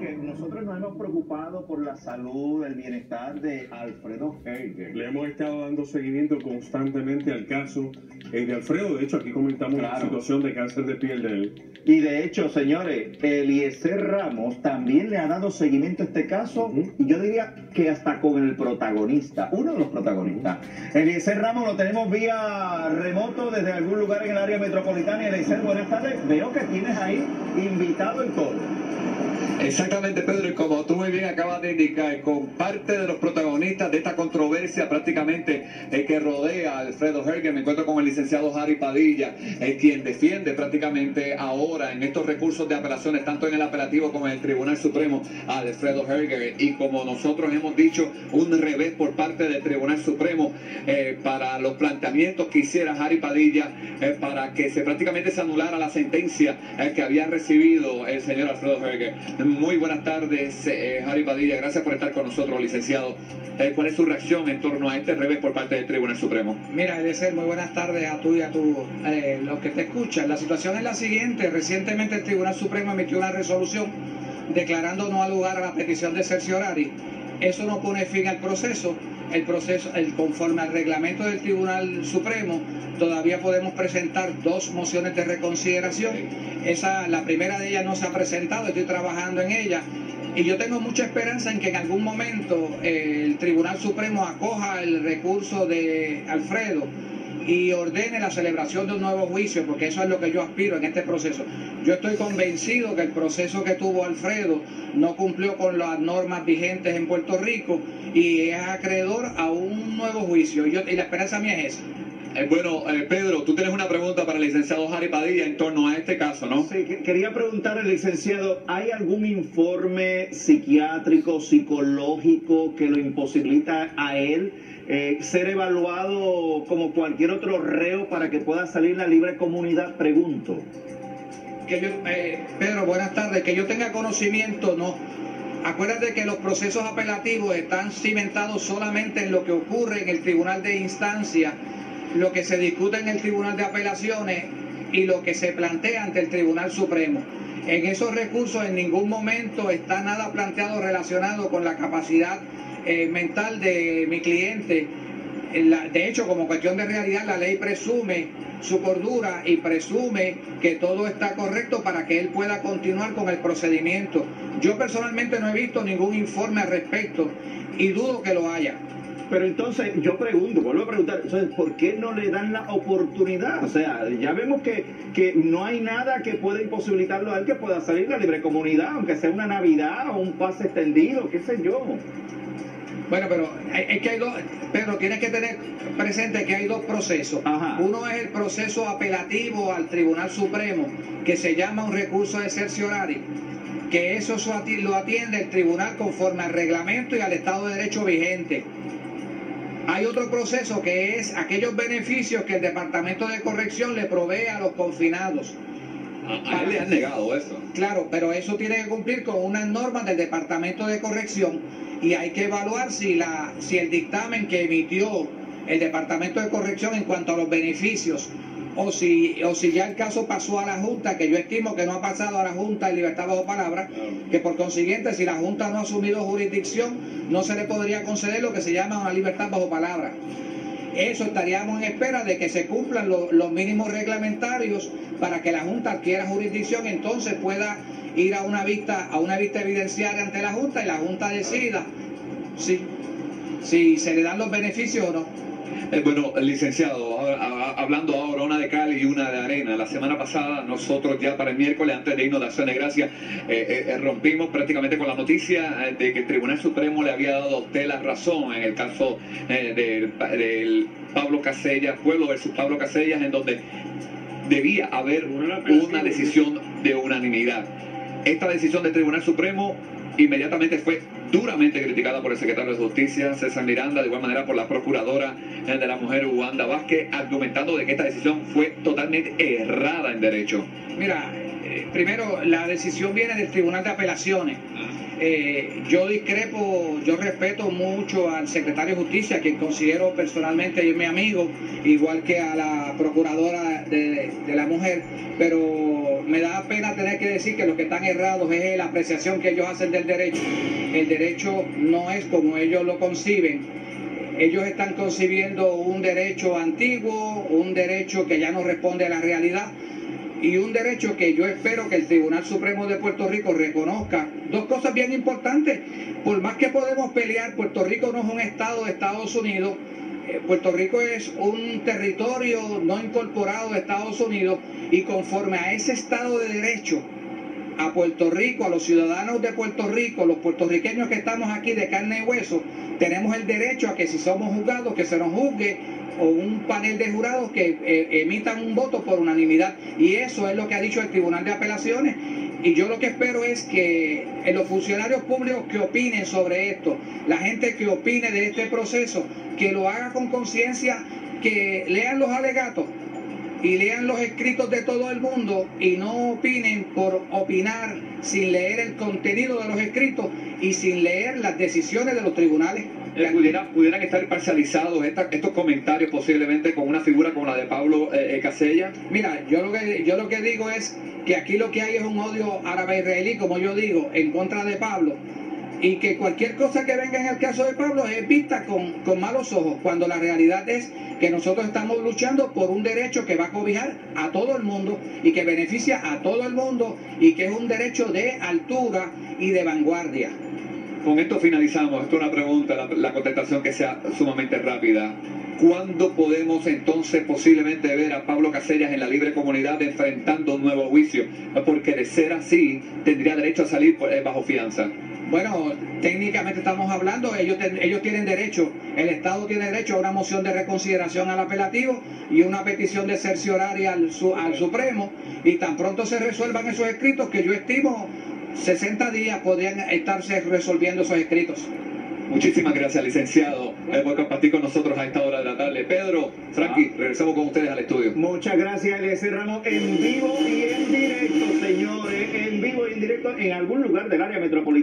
que nosotros nos hemos preocupado por la salud, el bienestar de Alfredo Herger. Le hemos estado dando seguimiento constantemente al caso de Alfredo. De hecho, aquí comentamos la situación de cáncer de piel de él. Y de hecho, señores, Eliezer Ramos también le ha dado seguimiento a este caso, y yo diría que hasta con el protagonista, uno de los protagonistas. Eliezer Ramos lo tenemos vía remoto desde algún lugar en el área metropolitana. Eliezer, buenas tardes. Veo que tienes ahí invitado y todo. Exactamente, Pedro, y como tú muy bien acabas de indicar, con parte de los protagonistas de esta controversia prácticamente que rodea a Alfredo Herger, me encuentro con el licenciado Harry Padilla, quien defiende prácticamente ahora en estos recursos de apelaciones, tanto en el apelativo como en el Tribunal Supremo, a Alfredo Herger. Y como nosotros hemos dicho, un revés por parte del Tribunal Supremo para los planteamientos que hiciera Harry Padilla para que prácticamente se anulara la sentencia que había recibido el señor Alfredo Herger. Muy buenas tardes, Harry Padilla. Gracias por estar con nosotros, licenciado. ¿Cuál es su reacción en torno a este revés por parte del Tribunal Supremo? Mira, Eliezer, muy buenas tardes a tú y a los que te escuchan. La situación es la siguiente. Recientemente el Tribunal Supremo emitió una resolución declarando no al lugar a la petición de cerciorari. Eso no pone fin al proceso. Conforme al reglamento del Tribunal Supremo, todavía podemos presentar dos mociones de reconsideración. La primera de ellas no se ha presentado, estoy trabajando en ella. Y yo tengo mucha esperanza en que en algún momento el Tribunal Supremo acoja el recurso de Alfredo y ordene la celebración de un nuevo juicio, porque eso es lo que yo aspiro en este proceso. Yo estoy convencido que el proceso que tuvo Alfredo no cumplió con las normas vigentes en Puerto Rico y es acreedor a un nuevo juicio. Y la esperanza mía es esa. Pedro, tú tienes una pregunta para el licenciado Harry Padilla en torno a este caso, ¿no? Sí, quería preguntar al licenciado, ¿hay algún informe psiquiátrico, psicológico que lo imposibilita a él ser evaluado como cualquier otro reo para que pueda salir la libre comunidad? Pregunto. Pedro, buenas tardes. Que yo tenga conocimiento, no. Acuérdate que los procesos apelativos están cimentados solamente en lo que ocurre en el Tribunal de Instancia, lo que se discute en el Tribunal de Apelaciones y lo que se plantea ante el Tribunal Supremo. En esos recursos en ningún momento está nada planteado relacionado con la capacidad mental de mi cliente. De hecho, como cuestión de realidad, la ley presume su cordura y presume que todo está correcto para que él pueda continuar con el procedimiento. Yo personalmente no he visto ningún informe al respecto y dudo que lo haya. Pero entonces yo pregunto, vuelvo a preguntar, entonces, ¿por qué no le dan la oportunidad? O sea, ya vemos que no hay nada que pueda imposibilitarlo a él que pueda salir la libre comunidad, aunque sea una Navidad o un pase extendido, qué sé yo. Bueno, pero es que hay dos, Pedro, tienes que tener presente que hay dos procesos. Ajá. Uno es el proceso apelativo al Tribunal Supremo, que se llama un recurso de cerciorari, que eso lo atiende el tribunal conforme al reglamento y al Estado de Derecho vigente. Hay otro proceso que es aquellos beneficios que el Departamento de Corrección le provee a los confinados. A él le han negado eso. Claro, pero eso tiene que cumplir con unas normas del Departamento de Corrección y hay que evaluar si el dictamen que emitió el Departamento de Corrección en cuanto a los beneficios o si ya el caso pasó a la Junta, que yo estimo que no ha pasado a la Junta de Libertad Bajo Palabra, que por consiguiente si la Junta no ha asumido jurisdicción no se le podría conceder lo que se llama una libertad bajo palabra. Eso estaríamos en espera de que se cumplan los mínimos reglamentarios para que la Junta adquiera jurisdicción, entonces pueda ir a una vista evidenciaria ante la Junta y la Junta decida si se le dan los beneficios o no. Licenciado, hablando ahora una de cal y una de arena. La semana pasada nosotros ya para el miércoles, antes de irnos de Acción de Gracias, rompimos prácticamente con la noticia de que el Tribunal Supremo le había dado a usted la razón en el caso del Pablo Casellas, Pueblo versus Pablo Casellas, en donde debía haber una decisión de unanimidad. Esta decisión del Tribunal Supremo inmediatamente fue duramente criticada por el secretario de Justicia, César Miranda, de igual manera por la procuradora de la mujer, Wanda Vázquez, argumentando de que esta decisión fue totalmente errada en derecho. Mira, primero, la decisión viene del Tribunal de Apelaciones. Yo discrepo, yo respeto mucho al secretario de Justicia, quien considero personalmente mi amigo, igual que a la procuradora de la mujer, pero me da pena tener que decir que los que están errados es la apreciación que ellos hacen del derecho. El derecho no es como ellos lo conciben. Ellos están concibiendo un derecho antiguo, un derecho que ya no responde a la realidad y un derecho que yo espero que el Tribunal Supremo de Puerto Rico reconozca. Dos cosas bien importantes. Por más que podemos pelear, Puerto Rico no es un estado de Estados Unidos. Puerto Rico es un territorio no incorporado de Estados Unidos y conforme a ese estado de derecho, a Puerto Rico, a los ciudadanos de Puerto Rico, los puertorriqueños que estamos aquí de carne y hueso, tenemos el derecho a que si somos juzgados, que se nos juzgue, o un panel de jurados que emitan un voto por unanimidad. Y eso es lo que ha dicho el Tribunal de Apelaciones. Y yo lo que espero es que los funcionarios públicos que opinen sobre esto, la gente que opine de este proceso, que lo haga con conciencia, que lean los alegatos y lean los escritos de todo el mundo y no opinen por opinar sin leer el contenido de los escritos y sin leer las decisiones de los tribunales. ¿Pudieran estar parcializados estos comentarios posiblemente con una figura como la de Pablo Casella? Mira, yo lo que digo es que aquí lo que hay es un odio árabe-israelí, como yo digo, en contra de Pablo, y que cualquier cosa que venga en el caso de Pablo es vista con malos ojos, cuando la realidad es que nosotros estamos luchando por un derecho que va a cobijar a todo el mundo y que beneficia a todo el mundo y que es un derecho de altura y de vanguardia. Con esto finalizamos. Esto es una pregunta, la contestación que sea sumamente rápida. ¿Cuándo podemos entonces posiblemente ver a Pablo Casellas en la libre comunidad enfrentando un nuevo juicio? Porque de ser así, tendría derecho a salir bajo fianza. Bueno, técnicamente estamos hablando, ellos tienen derecho, el Estado tiene derecho a una moción de reconsideración al apelativo y una petición de cercioraria al Supremo, y tan pronto se resuelvan esos escritos, que yo estimo 60 días podrían estarse resolviendo esos escritos. Muchísimas gracias, licenciado, por compartir con nosotros a esta hora de la tarde. Pedro, Frankie, regresamos con ustedes al estudio. Muchas gracias, Eliezer Ramos, en vivo y en directo, señores, en vivo y en directo en algún lugar del área metropolitana.